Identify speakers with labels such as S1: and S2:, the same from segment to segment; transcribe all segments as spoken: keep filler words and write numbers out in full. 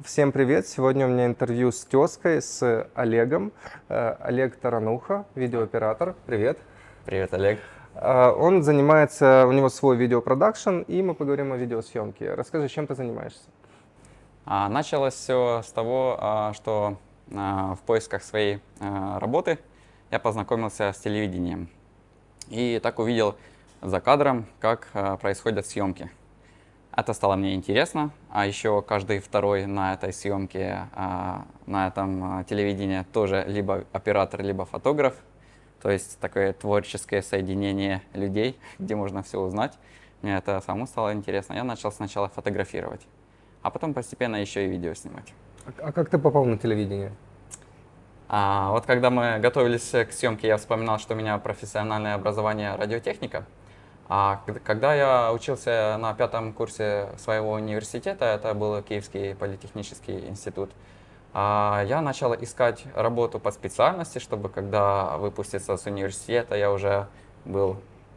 S1: Всем привет! Сегодня у меня интервью с тезкой, с Олегом. Э, Олег Тарануха, видеооператор. Привет!
S2: Привет, Олег.
S1: Э, Он занимается, у него свой видеопродакшн, и мы поговорим о видеосъемке. Расскажи, чем ты занимаешься?
S2: А, Началось все с того, а, что а, в поисках своей а, работы я познакомился с телевидением. И так увидел за кадром, как а, происходят съемки. Это стало мне интересно, а еще каждый второй на этой съемке, а, на этом а, телевидении тоже либо оператор, либо фотограф. То есть такое творческое соединение людей, где можно все узнать. Мне это самому стало интересно. Я начал сначала фотографировать, а потом постепенно еще и видео снимать.
S1: А а как ты попал на телевидение?
S2: А вот когда мы готовились к съемке, я вспоминал, что у меня профессиональное образование радиотехника. А к- когда я учился на пятом курсе своего университета, это был Киевский политехнический институт, а, я начал искать работу по специальности, чтобы когда выпуститься с университета, я уже был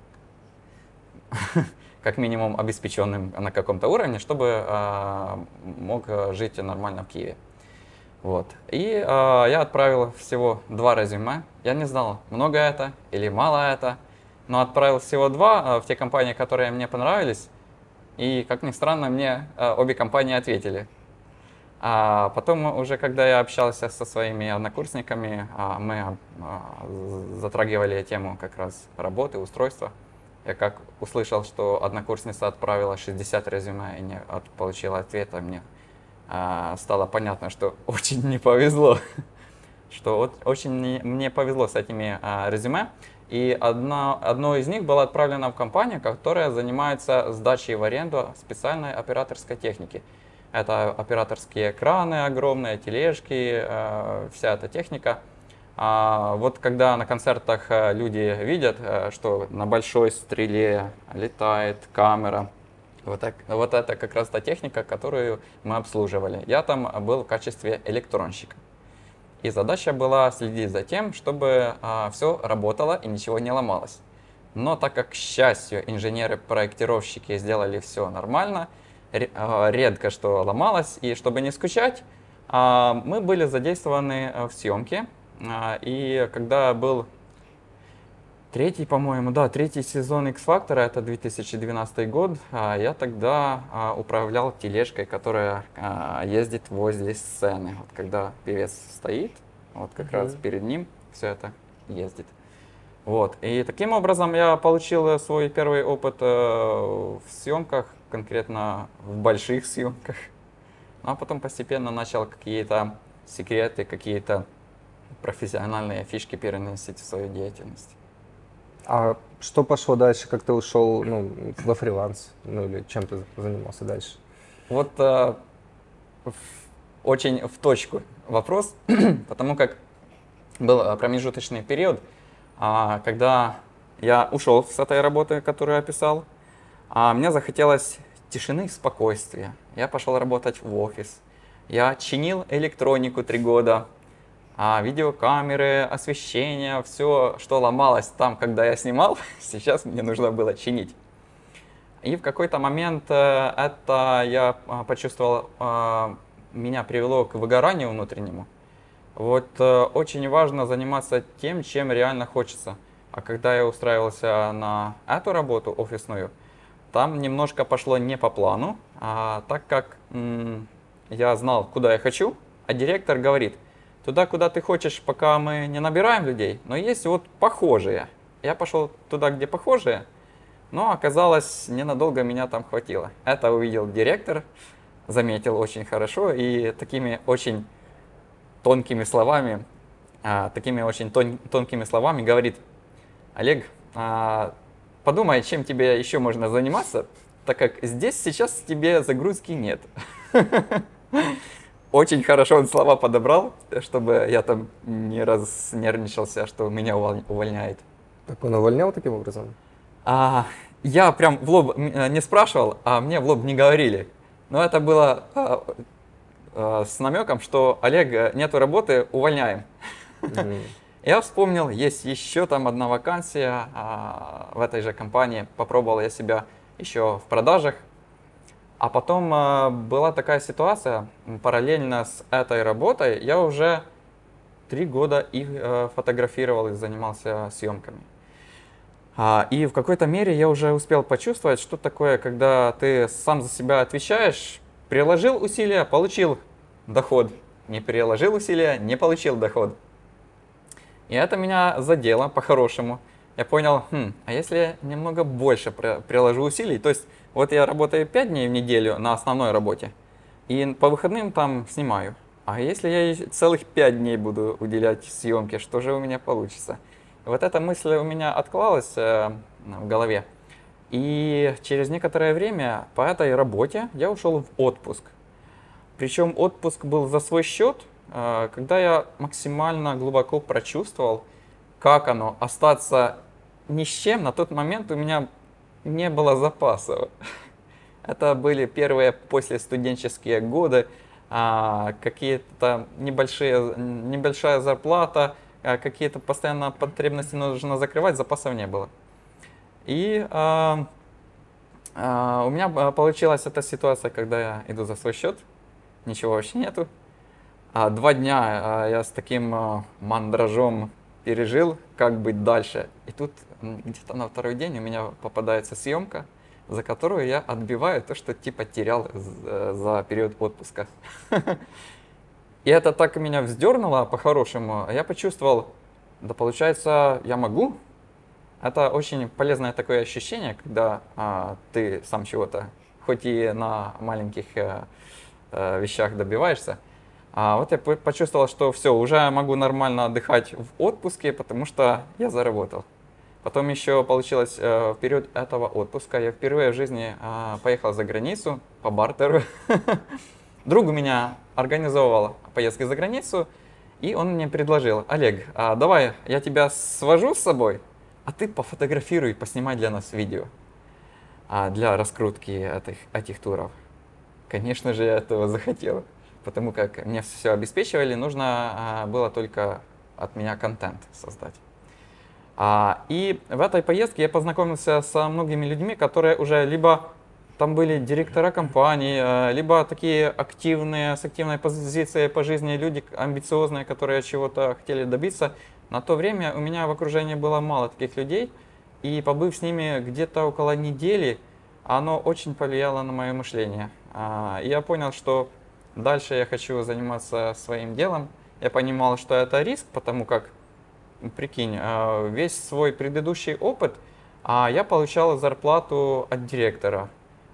S2: как минимум обеспеченным на каком-то уровне, чтобы а, мог жить нормально в Киеве. Вот. И а, я отправил всего два резюме. Я не знал, много это или мало это, но отправил всего два а, в те компании, которые мне понравились. И, как ни странно, мне а, обе компании ответили. А потом уже, когда я общался со своими однокурсниками, а, мы а, затрагивали тему как раз работы, устройства. Я как услышал, что однокурсница отправила шестьдесят резюме и не от- получила ответа, мне а, стало понятно, что очень не повезло. Что вот очень не- мне повезло с этими а, резюме. И одно, одно из них было отправлено в компанию, которая занимается сдачей в аренду специальной операторской техники. Это операторские краны огромные, тележки, э, вся эта техника. А вот когда на концертах э, люди видят, э, что на большой стреле летает камера, вот, так, вот это как раз та техника, которую мы обслуживали. Я там был в качестве электронщика. И задача была следить за тем, чтобы а, все работало и ничего не ломалось. Но так как, к счастью, инженеры-проектировщики сделали все нормально, ре- а, редко что ломалось, и чтобы не скучать, а, мы были задействованы а, в съемке. А, И когда был третий, по-моему, да, третий сезон X-Factor, это две тысячи двенадцатый год, а, я тогда а, управлял тележкой, которая а, ездит возле сцены. Вот когда певец стоит, вот как раз
S1: Мгм.
S2: перед ним все это ездит. Вот. И таким образом я получил э, свой первый опыт э, в съемках, конкретно в больших съемках. Ну, а потом постепенно начал какие-то секреты, какие-то профессиональные фишки переносить в свою деятельность.
S1: А что пошло дальше, как ты ушел, ну, во фриланс? Ну или чем ты занимался дальше?
S2: Вот э, в- очень в точку вопрос, потому как был э, промежуточный период, а, когда я ушел с этой работы, которую я описал, а мне захотелось тишины и спокойствия. Я пошел работать в офис. Я чинил электронику три года, а видеокамеры, освещение, все, что ломалось там, когда я снимал, сейчас мне нужно было чинить. И в какой-то момент э, это я а, почувствовал, а, меня привело к выгоранию внутреннему. Вот э, очень важно заниматься тем, чем реально хочется. А когда я устраивался на эту работу офисную, там немножко пошло не по плану, а так как м, я знал, куда я хочу, а директор говорит, туда, куда ты хочешь, пока мы не набираем людей, но есть вот похожие. Я пошел туда, где похожие, но оказалось, ненадолго меня там хватило. Это увидел директор, заметил очень хорошо и такими очень тонкими словами, а, такими очень тон- тонкими словами говорит: Олег, а, подумай, чем тебе еще можно заниматься, так как здесь сейчас тебе загрузки нет. Очень хорошо он слова подобрал, чтобы я там не разнервничался, что меня уволь- увольняет.
S1: Так он увольнял таким образом?
S2: А, я прям в лоб м, э, не спрашивал, а мне в лоб не говорили. Но это было а, а, с намеком, что Олег, э, нету работы, увольняем.
S1: Мгм.
S2: Я вспомнил, есть еще там одна вакансия а, в этой же компании. Попробовал я себя еще в продажах. А потом э, была такая ситуация, м, параллельно с этой работой я уже три года их э, фотографировал и занимался съемками. А, и в какой-то мере я уже успел почувствовать, что такое, когда ты сам за себя отвечаешь, приложил усилия, получил доход, не приложил усилия, не получил доход. И это меня задело по-хорошему. Я понял, хм, а если я немного больше при- приложу усилий, то есть вот я работаю пять дней в неделю на основной работе, и по выходным там снимаю. А если я и целых пять дней буду уделять съемке, что же у меня получится? Вот эта мысль у меня откладывалась э, в голове. И через некоторое время по этой работе я ушел в отпуск. Причем отпуск был за свой счет, э, когда я максимально глубоко прочувствовал, как оно остаться ни с чем. На тот момент у меня не было запасов. Это были первые послестуденческие годы, а, какие-то небольшие, небольшая зарплата, а, какие-то постоянно потребности нужно закрывать, запасов не было. И а, а, у меня а, получилась эта ситуация, когда я иду за свой счет, ничего вообще нету. А, два дня а, я с таким а, мандражом пережил, как быть дальше. И тут м, где-то на второй день у меня попадается съемка, за которую я отбиваю то, что типа терял за, за период отпуска. И это так меня вздернуло по-хорошему. Я почувствовал, да получается, я могу. Это очень полезное такое ощущение, когда а, ты сам чего-то, хоть и на маленьких э, э, вещах добиваешься. А вот я по- почувствовал, что все, уже могу нормально отдыхать в отпуске, потому что я заработал. Потом еще получилось, э, в период этого отпуска я впервые в жизни э, поехал за границу по бартеру. Друг у меня организовывал поездки за границу, и он мне предложил: Олег, а давай я тебя свожу с собой, а ты пофотографируй, поснимай для нас видео а, для раскрутки этих, этих туров. Конечно же, я этого захотел, потому как мне все обеспечивали, нужно а, было только от меня контент создать. А, и в этой поездке я познакомился со многими людьми, которые уже либо там были директора компаний, э, либо такие активные, с активной позицией по жизни люди, амбициозные, которые чего-то хотели добиться. На то время у меня в окружении было мало таких людей, и побыв с ними где-то около недели, оно очень повлияло на мое мышление. А, И я понял, что дальше я хочу заниматься своим делом. Я понимал, что это риск, потому как, прикинь, э, весь свой предыдущий опыт а, я получал зарплату от директора.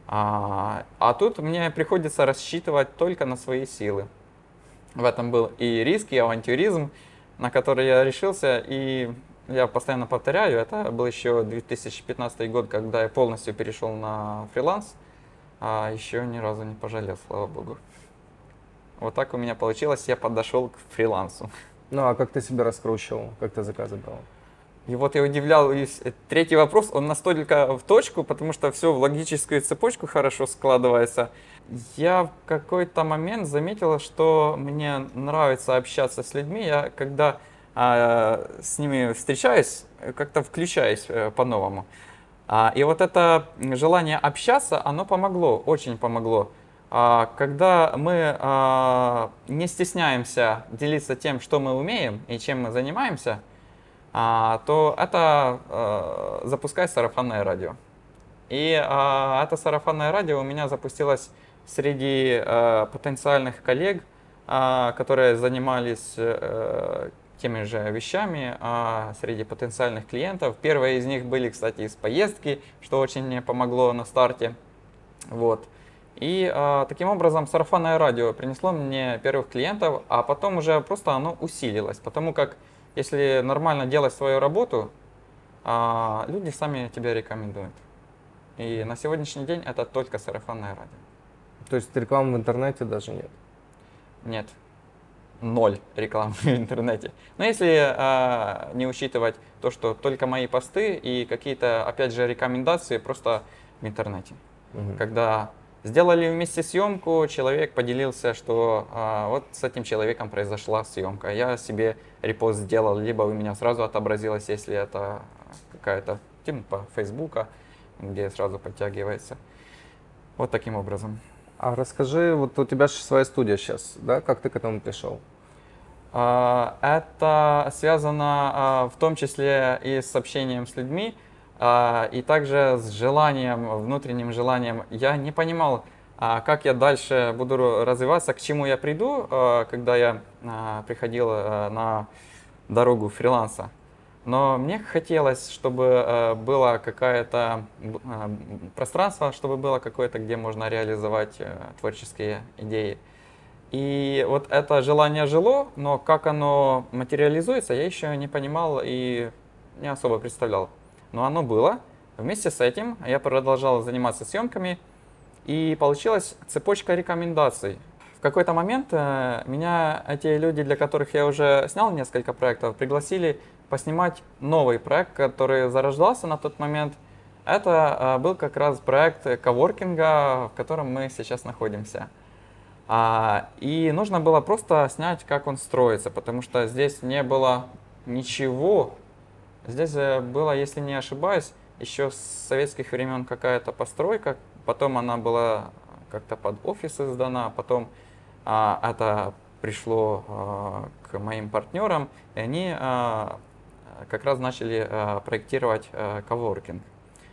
S2: А, а тут мне приходится рассчитывать только на свои силы. В этом был и риск, и авантюризм, на который я решился. И я постоянно повторяю, это был еще две тысячи пятнадцатый год, когда я полностью перешел на фриланс. А еще ни разу не пожалел, слава богу. Вот так у меня получилось, я подошел к фрилансу.
S1: Ну а как ты себя раскручивал, как ты заказы брал?
S2: И вот я удивлял, и с- э, третий вопрос, он настолько в точку, потому что все в логическую цепочку хорошо складывается. Я в какой-то момент заметил, что мне нравится общаться с людьми. Я когда а, с ними встречаюсь, э, как-то включаюсь э, по-новому. А, и вот это желание общаться, оно помогло, очень помогло. А, когда мы а, не стесняемся делиться тем, что мы умеем и чем мы занимаемся, а, то это э, запускать сарафанное радио. И а, это сарафанное радио у меня запустилось среди э, потенциальных коллег, а, которые занимались э, теми же вещами, а, среди потенциальных клиентов. Первые из них были, кстати, из поездки, что очень мне помогло на старте. Вот. И а, таким образом сарафанное радио принесло мне первых клиентов, а потом уже просто оно усилилось, потому как если нормально делать свою работу, а, люди сами тебя рекомендуют. И на сегодняшний день это только сарафанное радио.
S1: То есть рекламы в интернете даже нет?
S2: Нет, ноль рекламы в интернете. Но если а, не учитывать то, что только мои посты и какие-то, опять же, рекомендации просто в интернете.
S1: Мгм.
S2: Когда сделали вместе съемку, человек поделился, что а, вот с этим человеком произошла съемка. Я себе репост сделал, либо у меня сразу отобразилось, если это какая-то типа Фейсбука, где сразу подтягивается. Вот таким образом.
S1: А расскажи, вот у тебя же своя студия сейчас, да? Как ты к этому пришел?
S2: А, Это связано а, в том числе и с общением с людьми, а, и также с желанием, внутренним желанием. Я не понимал, а, как я дальше буду развиваться, к чему я приду, а, когда я а, приходил а, на дорогу фриланса. Но мне хотелось, чтобы э, было какое-то б- э, пространство, чтобы было какое-то, где можно реализовать э, творческие идеи. И вот это желание жило, но как оно материализуется, я еще не понимал и не особо представлял. Но оно было. Вместе с этим я продолжал заниматься съемками, и получилась цепочка рекомендаций. В какой-то момент э, меня эти люди, для которых я уже снял несколько проектов, пригласили поснимать новый проект, который зарождался на тот момент. Это э, был как раз проект коворкинга, в котором мы сейчас находимся. А, и нужно было просто снять, как он строится, потому что здесь не было ничего. Здесь э, было, если не ошибаюсь, еще с советских времен какая-то постройка, потом она была как-то под офисы сдана, потом а, это пришло а, к моим партнерам, и они а, как раз начали а, проектировать а, коворкинг.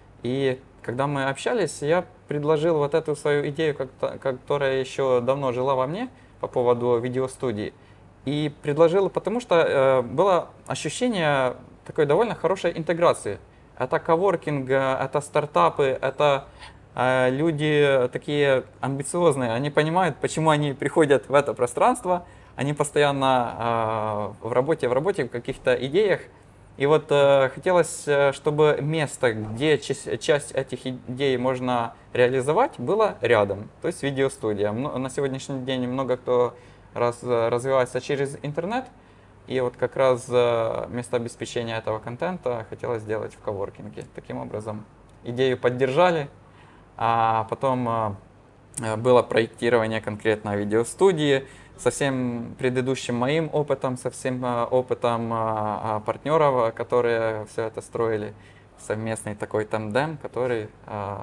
S2: И когда мы общались, я предложил вот эту свою идею, как-то- которая еще давно жила во мне по поводу видеостудии. И предложил, потому что э, было ощущение такой довольно хорошей интеграции. Это коворкинг, э, это стартапы, это э, люди такие амбициозные. Они понимают, почему они приходят в это пространство. Они постоянно э, в работе, в работе, в каких-то идеях. И вот э, хотелось, э, чтобы место, где часть, часть этих идей можно реализовать, было рядом. То есть видеостудия. Мно- На сегодняшний день много кто раз, развивается через интернет. И вот как раз э, место обеспечения этого контента хотелось сделать в коворкинге. Таким образом, идею поддержали, а потом э, э, было проектирование конкретно видеостудии со всем предыдущим моим опытом, со всем э, опытом э, э, партнеров, которые все это строили. Совместный такой тандем, который э,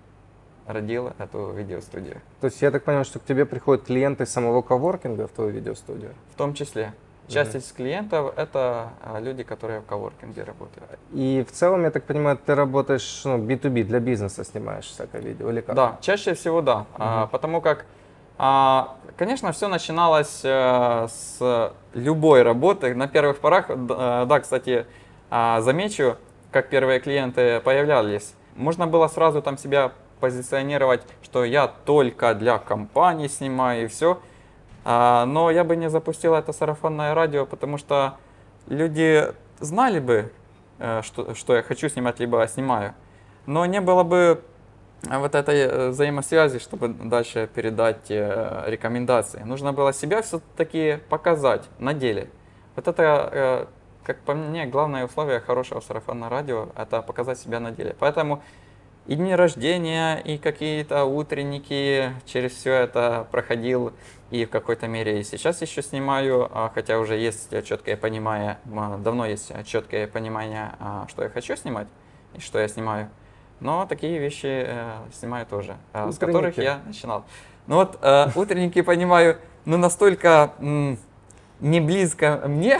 S2: родил эту видеостудию.
S1: То есть я так понял, что к тебе приходят клиенты самого коворкинга в твою видеостудию?
S2: В том числе. Часть из клиентов — это а, люди, которые в коворкинге работают.
S1: И в целом, я так понимаю, ты работаешь, ну, би ту би, для бизнеса снимаешь всякое видео, или как?
S2: Да, чаще всего да. А, потому как, а, конечно, все начиналось э, с любой работы. На первых порах, д- э, да, кстати, а, замечу, как первые клиенты появлялись. Можно было сразу там себя позиционировать, что я только для компании снимаю и все. А, Но я бы не запустил это сарафанное радио, потому что люди знали бы, э, что, что я хочу снимать, либо снимаю. Но не было бы вот этой э, взаимосвязи, чтобы дальше передать э, рекомендации. Нужно было себя все-таки показать на деле. Вот это, э, как по мне, главное условие хорошего сарафанного радио — это показать себя на деле. Поэтому и дни рождения, и какие-то утренники, через все это проходил, и в какой-то мере и сейчас еще снимаю, а, хотя уже есть четкое понимание, м, давно есть четкое понимание, а, что я хочу снимать и что я снимаю. Но такие вещи э, снимаю тоже, а, с которых
S1: Утренники.
S2: я начинал. Ну вот э, утренники понимаю, ну настолько м, не близко мне,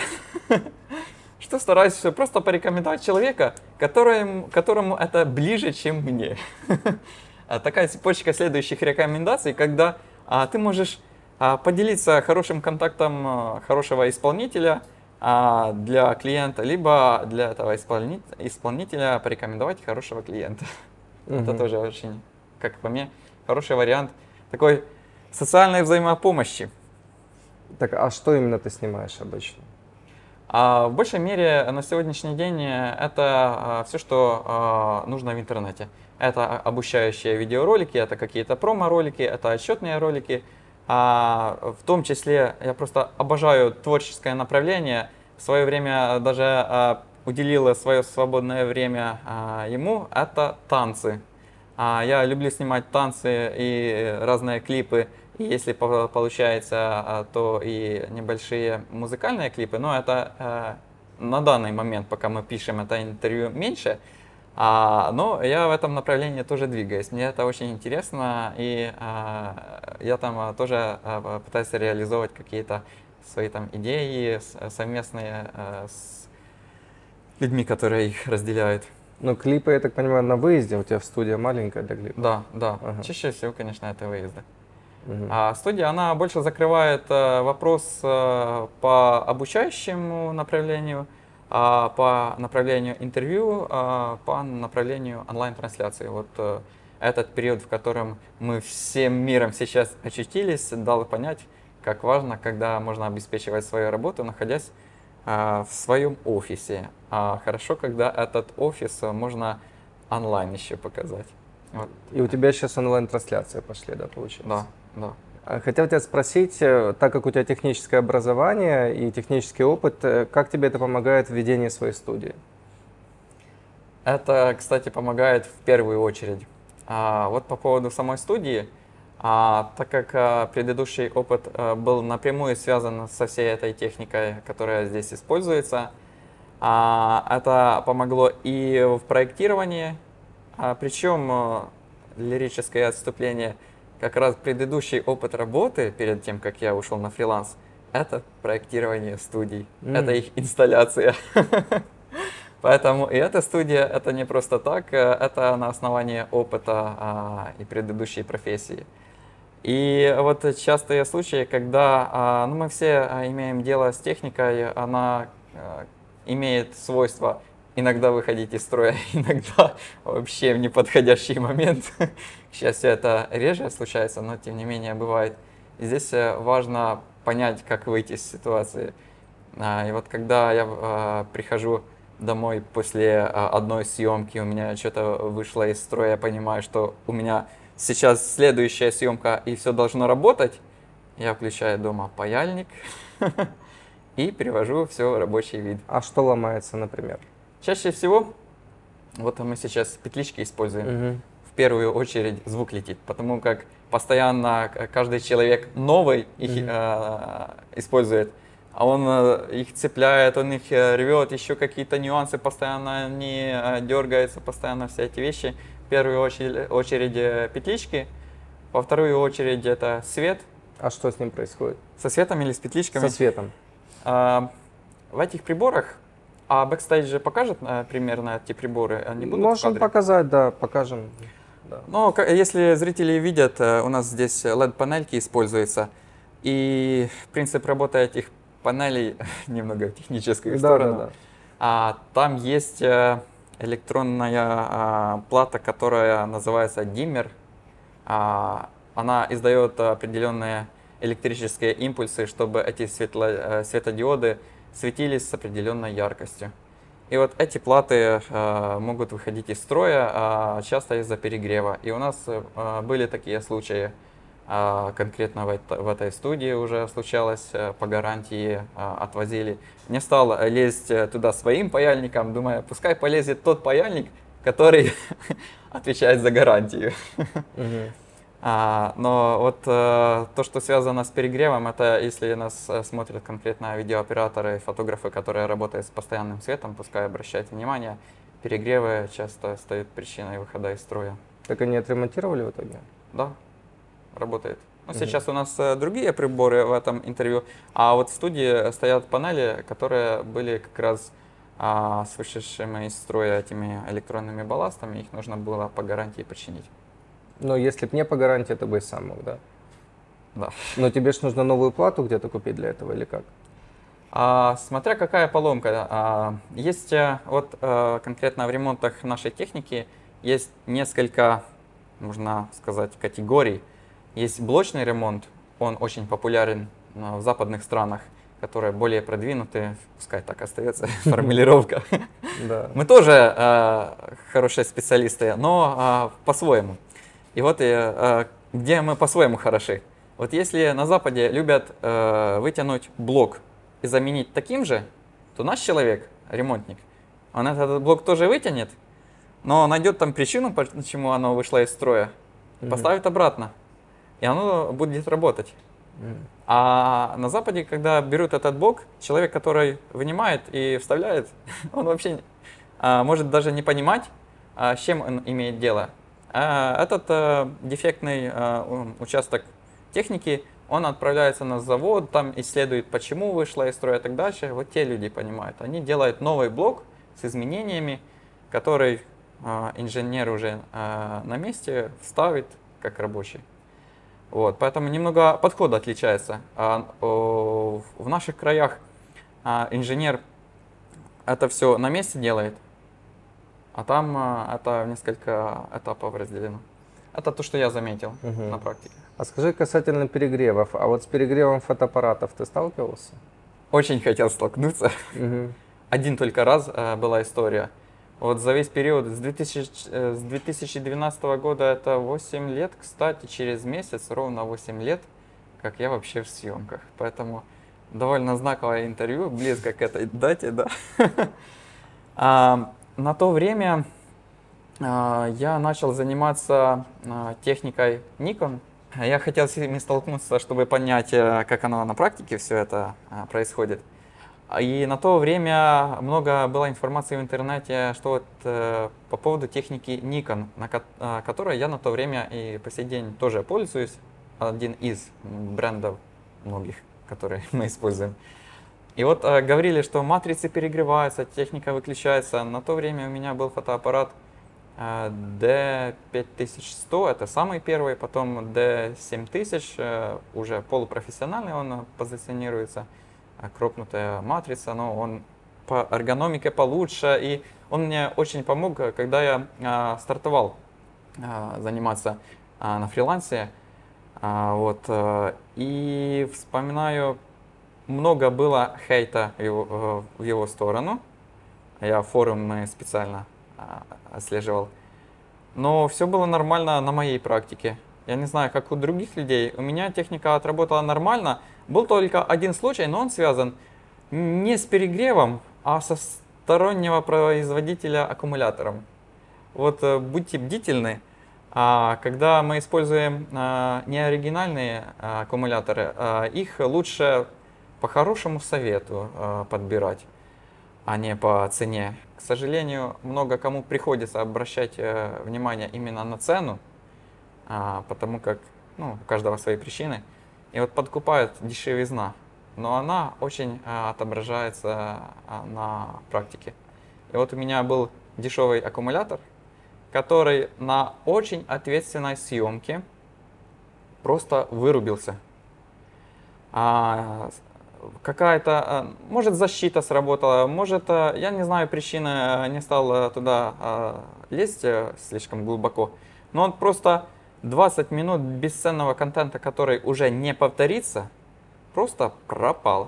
S2: что стараюсь просто порекомендовать человека, которому, которому это ближе, чем мне. А такая цепочка следующих рекомендаций, когда а, ты можешь а, поделиться хорошим контактом а, хорошего исполнителя а, для клиента, либо для этого исполни- исполнителя порекомендовать хорошего клиента. Это
S1: Мгм.
S2: тоже очень, как по мне, хороший вариант такой социальной взаимопомощи.
S1: Так, а что именно ты снимаешь обычно?
S2: А в большей мере на сегодняшний день э, это все, что а, нужно в интернете. Это обучающие видеоролики, это какие-то промо-ролики, это отчетные ролики. А в том числе я просто обожаю творческое направление. В свое время даже а, уделила свое свободное время а, ему. Это танцы. А, Я люблю снимать танцы и разные клипы. И если по- получается, а, то и небольшие музыкальные клипы. Но это э, на данный момент, пока мы пишем это интервью, меньше. А, но я в этом направлении тоже двигаюсь. Мне это очень интересно, и а, я там а, тоже а, пытаюсь реализовывать какие-то свои там идеи с- совместные а, с людьми, которые их разделяют.
S1: Но клипы, я так понимаю, на выезде, у тебя студия маленькая для клипа.
S2: Да, да.
S1: Ага.
S2: Чаще всего, конечно, это выезды.
S1: Мгм.
S2: А студия, она больше закрывает э, вопрос э, по обучающему направлению, а по направлению интервью, а по направлению онлайн-трансляции. Вот э, этот период, в котором мы всем миром сейчас очутились, дал понять, как важно, когда можно обеспечивать свою работу, находясь э, в своем офисе. А хорошо, когда этот офис э, можно онлайн еще показать. Вот.
S1: И у тебя сейчас онлайн-трансляция пошли, да, получается?
S2: Да, да.
S1: А Хотел тебя спросить, э, так как у тебя техническое образование и технический опыт, э, как тебе это помогает в ведении своей студии?
S2: Это, кстати, помогает в первую очередь. А, вот по поводу самой студии, а, так как а, предыдущий опыт а, был напрямую связан со всей этой техникой, которая здесь используется, а, это помогло и в проектировании, а, причем а, лирическое отступление, как раз предыдущий опыт работы перед тем, как я ушел на фриланс, это проектирование студий,
S1: М.
S2: это их инсталляция. Поэтому и эта студия, это не просто так, э, это на основании опыта а, и предыдущей профессии. И вот частые случаи, когда а, ну, мы все а, имеем дело с техникой, она а, имеет свойство иногда выходить из строя, иногда вообще в неподходящий момент. К счастью, это реже случается, но тем не менее бывает. И здесь э, важно понять, как выйти из ситуации. А, И вот когда я а, прихожу домой после а, одной съемки, у меня что-то вышло из строя, я понимаю, что у меня сейчас следующая съемка и все должно работать, я включаю дома паяльник и перевожу все в рабочий вид.
S1: А что ломается, например?
S2: Чаще всего, вот мы сейчас петлички используем,
S1: Мгм.
S2: в первую очередь звук летит, потому как постоянно к- каждый человек новый их
S1: Мгм.
S2: э, использует, а он э, их цепляет, он их э, рвет, еще какие-то нюансы, постоянно они э, дергаются, постоянно все эти вещи. В первую очередь, очередь э, петлички, во вторую очередь это свет.
S1: А что с ним происходит?
S2: Со светом или с петличками?
S1: Со светом.
S2: А, в этих приборах, а бэкстейдж же покажет э, примерно эти приборы, они будут в
S1: Можем
S2: кадре?
S1: показать, да, покажем. Да.
S2: Ну, ка- если зрители видят, э, у нас здесь эл и ди-панельки используются, и принцип работы этих панелей немного в техническую
S1: Да,
S2: сторону.
S1: да, да.
S2: А, там есть э, электронная а, плата, которая называется диммер. А, она издает определенные электрические импульсы, чтобы эти светло- э, светодиоды светились с определенной яркостью. И вот эти платы э, могут выходить из строя, а, часто из-за перегрева. И у нас э, были такие случаи, а, конкретно в, это- в этой студии уже случалось, э, по гарантии а, отвозили. Не стал лезть э, туда своим паяльником, думая, пускай полезет тот паяльник, который отвечает за гарантию.
S1: Мгм.
S2: А, но вот э, то, что связано с перегревом, это если нас э, смотрят конкретно видеооператоры, фотографы, которые работают с постоянным светом, пускай обращают внимание, перегревы часто стают причиной выхода из строя.
S1: Так они отремонтировали в итоге?
S2: Да, работает. Ну,
S1: Мгм.
S2: сейчас у нас э, другие приборы в этом интервью, а вот в студии стоят панели, которые были как раз а, с вышедшими из строя этими электронными балластами, их нужно было по гарантии починить.
S1: Но если бы не по гарантии, ты бы и сам мог, да?
S2: Да.
S1: Но тебе же нужно новую плату где-то купить для этого или как?
S2: А, смотря какая поломка. А, есть э, вот э, конкретно в ремонтах нашей техники есть несколько, можно сказать, категорий. Есть блочный ремонт, он очень популярен э, в западных странах, которые более продвинутые, пускай так остается формулировка.
S1: Да.
S2: Мы тоже э, хорошие специалисты, но э, по-своему. И вот э, э, где мы по-своему хороши. Вот если на Западе любят э, вытянуть блок и заменить таким же, то наш человек, ремонтник, он этот блок тоже вытянет, но найдет там причину, почему оно вышло из строя,
S1: Мгм.
S2: поставит обратно, и оно будет работать.
S1: Мгм.
S2: А на Западе, когда берут этот блок, человек, который вынимает и вставляет, он вообще а, может даже не понимать, а, с чем он имеет дело? А, Этот э, дефектный э, участок техники, он отправляется на завод, там исследует, почему вышло из строя и так дальше. Вот те люди понимают. Они делают новый блок с изменениями, который э, инженер уже э, на месте вставит как рабочий. Вот, поэтому немного подход отличается. А, о, в наших краях а, инженер это все на месте делает, а там а, это в несколько этапов разделено. Это то, что я заметил
S1: Угу.
S2: на практике.
S1: А скажи касательно перегревов. А вот с перегревом фотоаппаратов ты сталкивался?
S2: Очень хотел столкнуться.
S1: Угу.
S2: Один только раз а, была история. Вот за весь период с, две тысячи, с две тысячи двенадцатого года, это восемь лет, кстати, через месяц, ровно восемь лет, как я вообще в съемках. Поэтому довольно знаковое интервью, близко к этой дате, да. а, на то время а, я начал заниматься а, техникой Nikon. Я хотел с ними столкнуться, чтобы понять, как оно на практике все это а, происходит. И на то время много было информации в интернете, что вот, э, по поводу техники Nikon, на ко э, которой я на то время и по сей день тоже пользуюсь. Один из брендов многих, которые мы используем. И вот э, говорили, что матрицы перегреваются, техника выключается. На то время у меня был фотоаппарат э, ди пять тысяч сто, это самый первый, потом ди семь тысяч, э, уже полупрофессиональный он позиционируется. Кропнутая матрица, но он по эргономике получше, и он мне очень помог, когда я а, стартовал а, заниматься а, на фрилансе. А, вот, а, и вспоминаю, много было хейта в его, в его сторону. Я форумы специально а, отслеживал. Но все было нормально на моей практике. Я не знаю, как у других людей. У меня техника отработала нормально. Был только один случай, но он связан не с перегревом, а со стороннего производителя аккумулятором. Вот э, будьте бдительны. А, когда мы используем а, неоригинальные а, аккумуляторы, а, их лучше по хорошему совету а, подбирать, а не по цене. К сожалению, много кому приходится обращать а, внимание именно на цену, а, потому как ну, у каждого свои причины. И вот подкупают дешевизна, но она очень а, отображается а, на практике. И вот у меня был дешевый аккумулятор, который на очень ответственной съемке просто вырубился. А, какая-то, а, может, защита сработала, может, а, я не знаю причины, а, не стал а, туда а, лезть а, слишком глубоко, но он просто двадцать минут бесценного контента, который уже не повторится, просто пропал.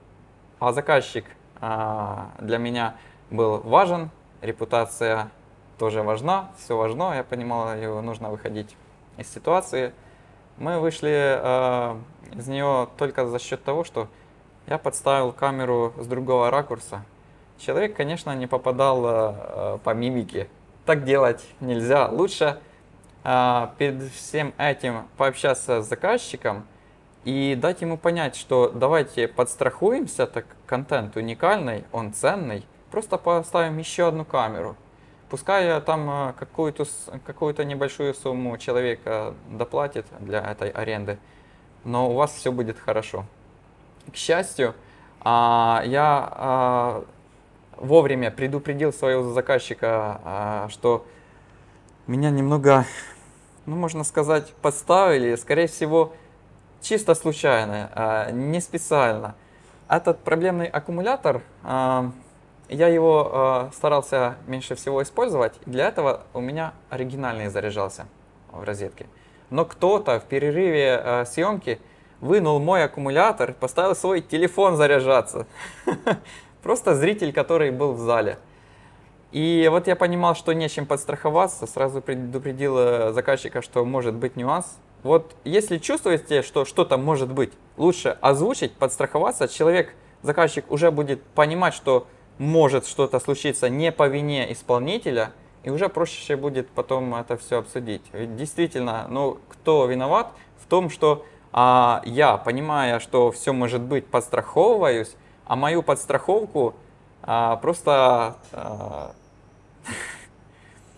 S2: А заказчик а, для меня был важен, репутация тоже важна, все важно, я понимал, его нужно выходить из ситуации. Мы вышли а, из нее только за счет того, что я подставил камеру с другого ракурса. Человек, конечно, не попадал а, по мимике. Так делать нельзя. Лучше а, перед всем этим пообщаться с заказчиком и дать ему понять, что давайте подстрахуемся, так контент уникальный, он ценный, просто поставим еще одну камеру. Пускай там какую-то какую-то небольшую сумму человека доплатит для этой аренды, но у вас все будет хорошо. К счастью, а, я а, вовремя предупредил своего заказчика, а, что меня немного, ну, можно сказать, подставили, скорее всего, чисто случайно, а, не специально. Этот проблемный аккумулятор, а, я его а, старался меньше всего использовать, для этого у меня оригинальный заряжался в розетке. Но кто-то в перерыве а, съемки вынул мой аккумулятор, поставил свой телефон заряжаться. Просто зритель, который был в зале. И вот я понимал, что нечем подстраховаться, сразу предупредил заказчика, что может быть нюанс. Вот если чувствуете, что что-то может быть, лучше озвучить, подстраховаться. Человек, заказчик уже будет понимать, что может что-то случиться не по вине исполнителя, и уже проще будет потом это все обсудить. Ведь действительно, ну, кто виноват в том, что а, я, понимая, что все может быть, подстраховываюсь, а мою подстраховку а, просто а,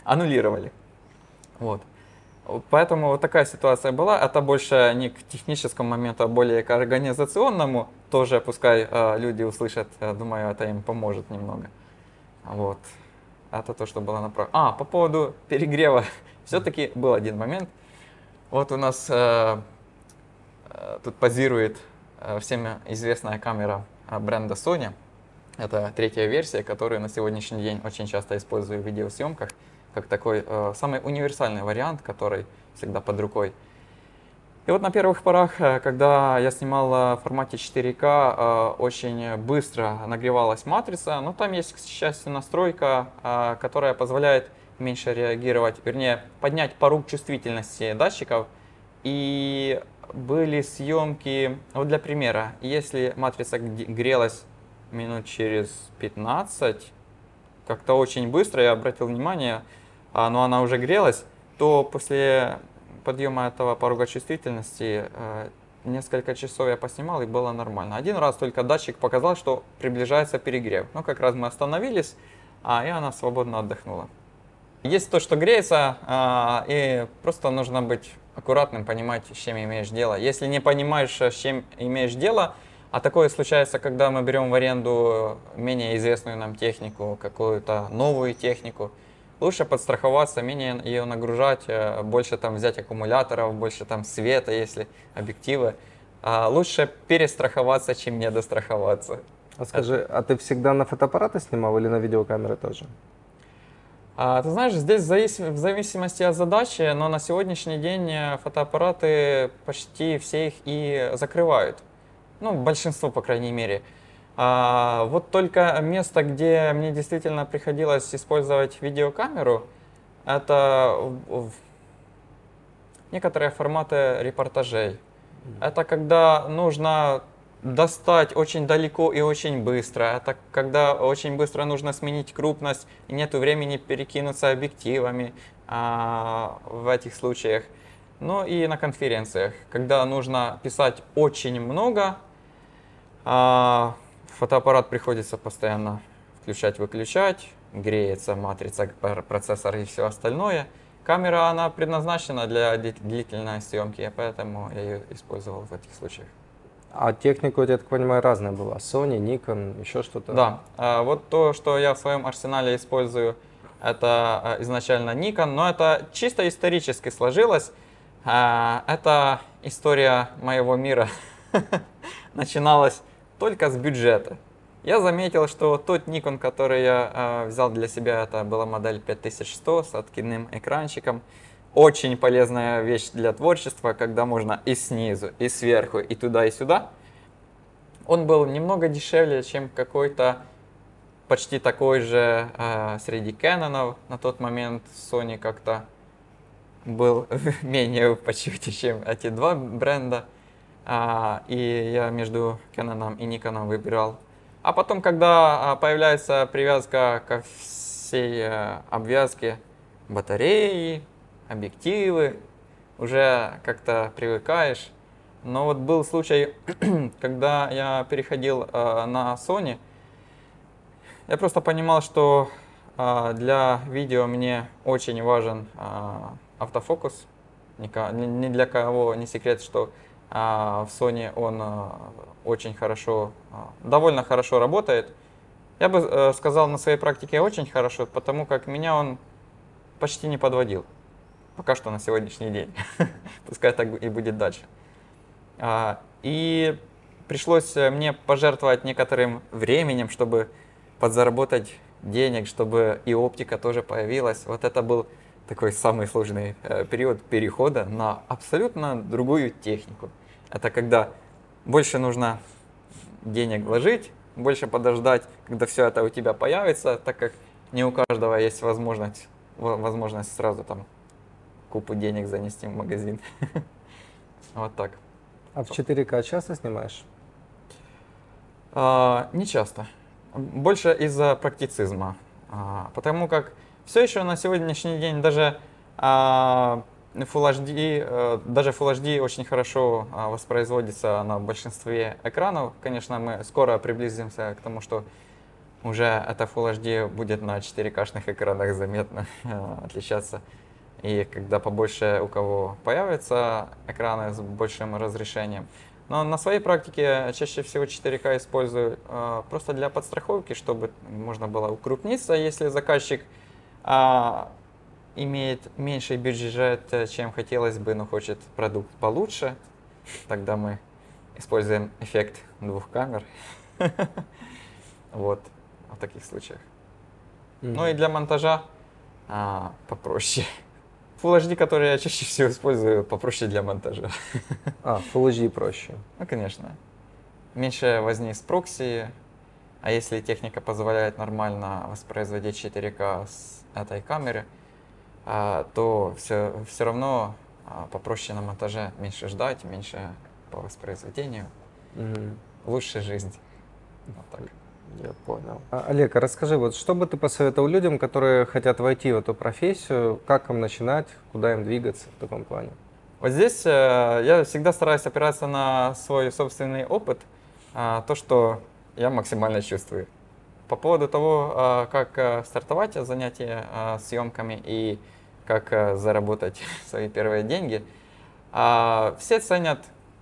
S2: аннулировали. Вот. Поэтому вот такая ситуация была. Это больше не к техническому моменту, а более к организационному. Тоже пускай э, люди услышат, я думаю, это им поможет немного. Вот. Это то, что было направлено. А, по поводу перегрева. Все-таки был один момент. Вот у нас э, э, тут позирует э, всем известная камера э, бренда Sony. Это третья версия, которую на сегодняшний день очень часто использую в видеосъемках, как такой э, самый универсальный вариант, который всегда под рукой. И вот на первых порах, когда я снимал в формате четыре ка, очень быстро нагревалась матрица, но там есть, к счастью, настройка, которая позволяет меньше реагировать, вернее, поднять порог чувствительности датчиков. И были съемки, вот для примера, если матрица грелась минут через пятнадцать, как-то очень быстро, я обратил внимание, но она уже грелась, то после подъема этого порога чувствительности э, несколько часов я поснимал, и было нормально. Один раз только датчик показал, что приближается перегрев. Ну, как раз мы остановились, а, и она свободно отдохнула. Есть то, что греется, э, и просто нужно быть аккуратным, понимать, с чем имеешь дело. Если не понимаешь, с чем имеешь дело, а такое случается, когда мы берем в аренду менее известную нам технику, какую-то новую технику, лучше подстраховаться, менее ее нагружать, больше там взять аккумуляторов, больше там света, если объективы. А лучше перестраховаться, чем недостраховаться.
S1: А скажи, Это... а ты всегда на фотоаппараты снимал или на видеокамеры тоже?
S2: А, ты знаешь, здесь завис... в зависимости от задачи, но на сегодняшний день фотоаппараты почти все их и закрывают. Ну, большинство, по крайней мере. А, вот только место, где мне действительно приходилось использовать видеокамеру, это в, в некоторые форматы репортажей. Это когда нужно достать очень далеко и очень быстро. Это когда очень быстро нужно сменить крупность, и нет времени перекинуться объективами а, в этих случаях. Ну и на конференциях, когда нужно писать очень много, а, фотоаппарат приходится постоянно включать-выключать, греется матрица, процессор и все остальное. Камера, она предназначена для длительной съемки, поэтому я ее использовал в этих случаях.
S1: А техника, я так понимаю, разная была? Sony, Nikon, еще что-то?
S2: Да, а, вот то, что я в своем арсенале использую, это изначально Nikon, но это чисто исторически сложилось. А, это история моего мира начиналась только с бюджета. Я заметил, что тот Nikon, который я э, взял для себя, это была модель пять тысяч сто с откидным экранчиком. Очень полезная вещь для творчества, когда можно и снизу, и сверху, и туда, и сюда. Он был немного дешевле, чем какой-то почти такой же э, среди Canon'ов. На тот момент Sony как-то был менее в почете, чем эти два бренда. А, и я между Canon и Nikon выбирал. А потом, когда а, появляется привязка ко всей а, обвязке, батареи, объективы, уже как-то привыкаешь. Но вот был случай, когда я переходил а, на Sony, я просто понимал, что а, для видео мне очень важен а, автофокус. Ни для кого не секрет, что в Sony он очень хорошо, довольно хорошо работает. Я бы сказал на своей практике очень хорошо, потому как меня он почти не подводил. Пока что на сегодняшний день. Пускай так и будет дальше. И пришлось мне пожертвовать некоторым временем, чтобы подзаработать денег, чтобы и оптика тоже появилась. Вот это был такой самый сложный период перехода на абсолютно другую технику. Это когда больше нужно денег вложить, больше подождать, когда все это у тебя появится, так как не у каждого есть возможность, возможность сразу там купу денег занести в магазин. Вот так.
S1: А в четыре ка часто снимаешь?
S2: А, не часто. Больше из-за практицизма. А, потому как все еще на сегодняшний день даже а, Full эйч ди, даже Full эйч ди очень хорошо воспроизводится на большинстве экранов. Конечно, мы скоро приблизимся к тому, что уже это Full эйч ди будет на четыре ка-шных экранах заметно отличаться. И когда побольше у кого появятся экраны с большим разрешением. Но на своей практике чаще всего четыре ка использую э, просто для подстраховки, чтобы можно было укрупниться, если заказчик э, имеет меньший бюджет, чем хотелось бы, но хочет продукт получше. Тогда мы используем эффект двух камер. Вот, в таких случаях. Ну и для монтажа попроще. Full эйч ди, который я чаще всего использую, попроще для монтажа.
S1: А, Full эйч ди проще.
S2: Ну, конечно. Меньше возни с прокси, а если техника позволяет нормально воспроизводить четыре ка с этой камеры, то все, все равно попроще на монтаже, меньше ждать, меньше по воспроизведению,
S1: Угу.
S2: лучше жизнь. Вот так.
S1: Я понял. А, Олег, а расскажи, вот что бы ты посоветовал людям, которые хотят войти в эту профессию, как им начинать, куда им двигаться в таком плане?
S2: Вот здесь э, я всегда стараюсь опираться на свой собственный опыт, э, то, что я максимально чувствую. По поводу того, э, как э, стартовать занятия э, съемками и как э, заработать свои первые деньги, э, все ценят,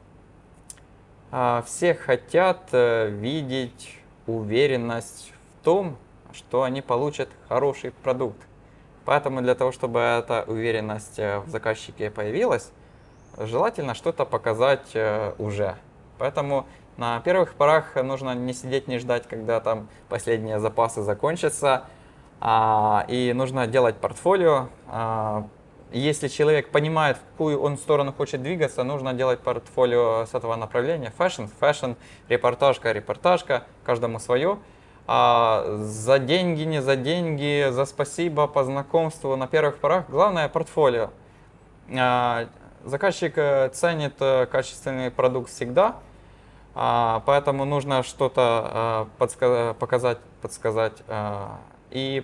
S2: э, все хотят э, видеть уверенность в том, что они получат хороший продукт. Поэтому для того, чтобы эта уверенность в заказчике появилась, желательно что-то показать уже. Поэтому на первых порах нужно не сидеть, не ждать, когда там последние запасы закончатся, а, и нужно делать портфолио. А, если человек понимает, в какую он сторону хочет двигаться, нужно делать портфолио с этого направления. Фэшн, фэшн, репортажка, репортажка, каждому свое. А за деньги, не за деньги, за спасибо, по знакомству на первых порах. Главное портфолио. А, заказчик ценит качественный продукт всегда, а, поэтому нужно что-то а, подска- показать, подсказать. А, и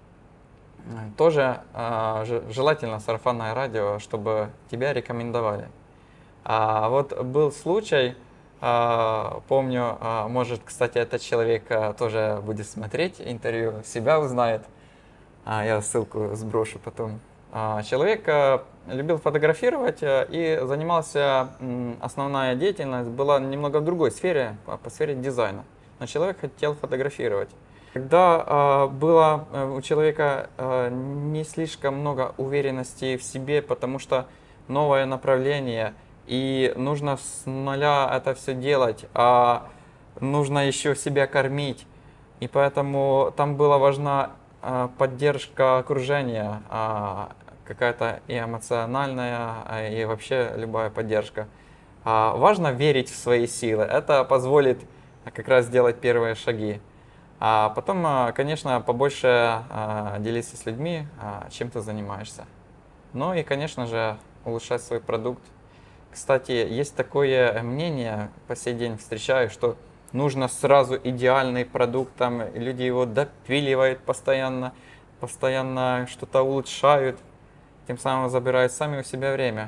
S2: тоже э, желательно сарафанное радио, чтобы тебя рекомендовали. А вот был случай, э, помню, э, может, кстати, этот человек э, тоже будет смотреть интервью, себя узнает. А, я ссылку сброшу потом. А, человек э, любил фотографировать э, и занимался, м, основная деятельность была немного в другой сфере, по, по сфере дизайна. Но человек хотел фотографировать. Когда э, было э, у человека э, не слишком много уверенности в себе, потому что новое направление, и нужно с нуля это все делать, а нужно еще себя кормить. И поэтому там была важна э, поддержка окружения, э, какая-то и эмоциональная, э, и вообще любая поддержка. Э, важно верить в свои силы, это позволит как раз сделать первые шаги. А потом, конечно, побольше делиться с людьми, чем ты занимаешься. Ну и, конечно же, улучшать свой продукт. Кстати, есть такое мнение, по сей день встречаю, что нужно сразу идеальный продукт, там люди его допиливают постоянно, постоянно что-то улучшают, тем самым забирают сами у себя время.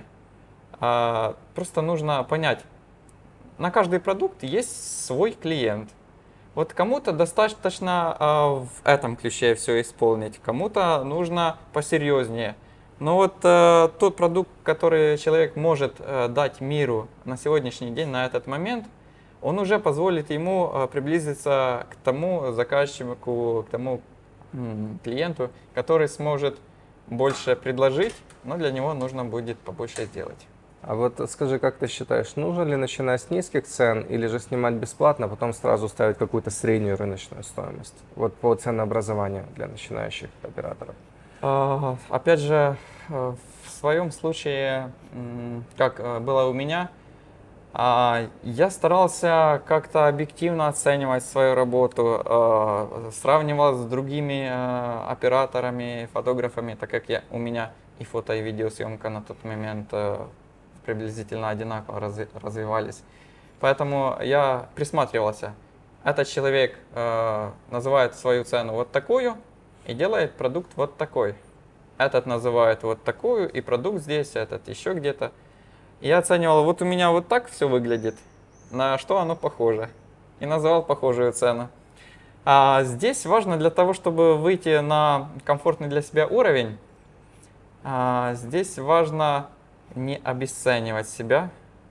S2: Просто нужно понять, на каждый продукт есть свой клиент. Вот кому-то достаточно э, в этом ключе все исполнить, кому-то нужно посерьезнее. Но вот э, тот продукт, который человек может э, дать миру на сегодняшний день, на этот момент, он уже позволит ему э, приблизиться к тому заказчику, к тому м, клиенту, который сможет больше предложить, но для него нужно будет побольше сделать.
S1: А вот скажи, как ты считаешь, нужно ли начинать с низких цен или же снимать бесплатно, а потом сразу ставить какую-то среднюю рыночную стоимость? Вот по ценообразованию для начинающих операторов.
S2: А, опять же, в своем случае, как было у меня, я старался как-то объективно оценивать свою работу, сравнивал с другими операторами, фотографами, так как я, у меня и фото, и видеосъемка на тот момент приблизительно одинаково разви развивались. Поэтому я присматривался. Этот человек э, называет свою цену вот такую и делает продукт вот такой. Этот называет вот такую, и продукт здесь, этот еще где-то. Я оценивал, вот у меня вот так все выглядит, на что оно похоже. И называл похожую цену. А здесь важно для того, чтобы выйти на комфортный для себя уровень, а, здесь важно не обесценивать себя.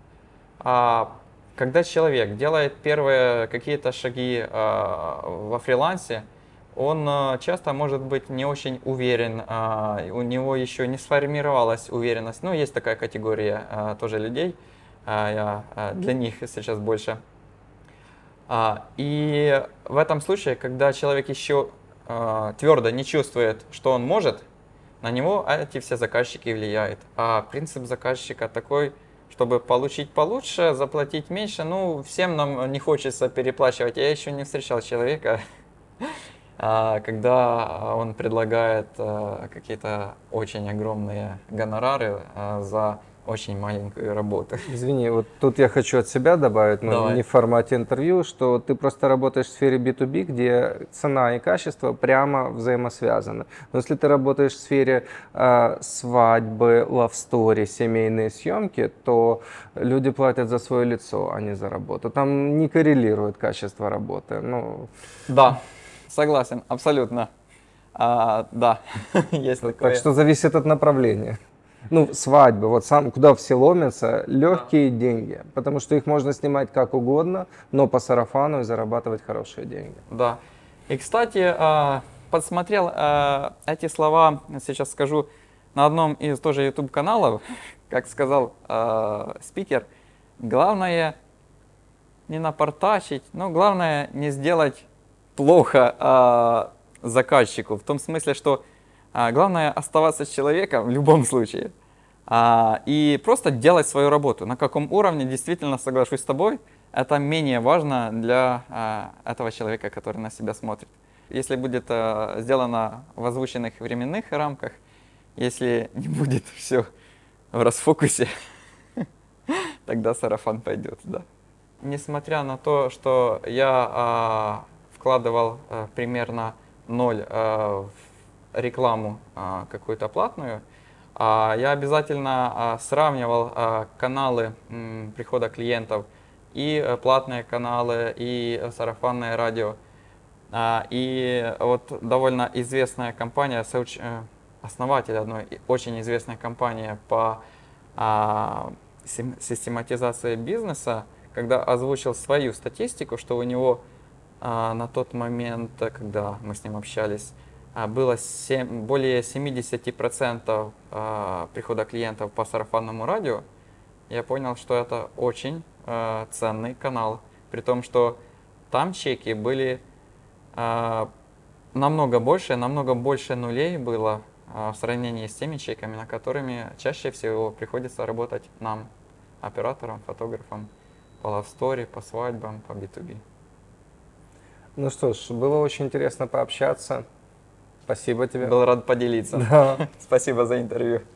S2: А, когда человек делает первые какие-то шаги а, во фрилансе, он а, часто может быть не очень уверен, а, у него еще не сформировалась уверенность. Ну, есть такая категория а, тоже людей, а, я а, для них сейчас больше. А, и в этом случае, когда человек еще а, твердо не чувствует, что он может, на него эти все заказчики влияют. А принцип заказчика такой, чтобы получить получше, заплатить меньше. Ну, всем нам не хочется переплачивать. Я еще не встречал человека, а, когда он предлагает а, какие-то очень огромные гонорары а, за очень маленькую работу.
S1: Извини, вот тут я хочу от себя добавить, но
S2: Давай.
S1: не в формате интервью, что ты просто работаешь в сфере би ту би, где цена и качество прямо взаимосвязаны. Но если ты работаешь в сфере э, свадьбы, love story, семейные съемки, то люди платят за свое лицо, а не за работу. Там не коррелирует качество работы. Ну,
S2: Да, согласен, абсолютно. А, да, есть
S1: так
S2: такое.
S1: что зависит от направления. Ну, свадьбы, вот сам, куда все ломятся, легкие деньги, потому что их можно снимать как угодно, но по сарафану и зарабатывать хорошие деньги.
S2: Да. И, кстати, а, подсмотрел а, эти слова, сейчас скажу, на одном из тоже YouTube-каналов, как сказал а, спикер, главное не напортачить, но главное не сделать плохо а, заказчику, в том смысле, что а, главное оставаться с человеком в любом случае а, и просто делать свою работу. На каком уровне, действительно соглашусь с тобой, это менее важно для а, этого человека, который на себя смотрит. Если будет а, сделано в озвученных временных рамках, если не будет все в расфокусе, тогда сарафан пойдет, да. Несмотря на то, что я а, вкладывал а, примерно ноль а, в рекламу а, какую-то платную, а, я обязательно а, сравнивал а, каналы м, прихода клиентов и а, платные каналы, и а, сарафанное радио. А, и вот довольно известная компания, соуч... э, основатель одной очень известной компании по а, сим- систематизации бизнеса, когда озвучил свою статистику, что у него а, на тот момент, когда мы с ним общались, а, было семь, более семьдесят процентов а, прихода клиентов по сарафанному радио, я понял, что это очень а, ценный канал, при том, что там чеки были а, намного больше, намного больше нулей было а, в сравнении с теми чеками, на которыми чаще всего приходится работать нам, операторам, фотографам, по love story, по свадьбам, по би ту би.
S1: Ну что ж, было очень интересно пообщаться. Спасибо тебе.
S2: Был рад поделиться.
S1: Да.
S2: Спасибо за интервью.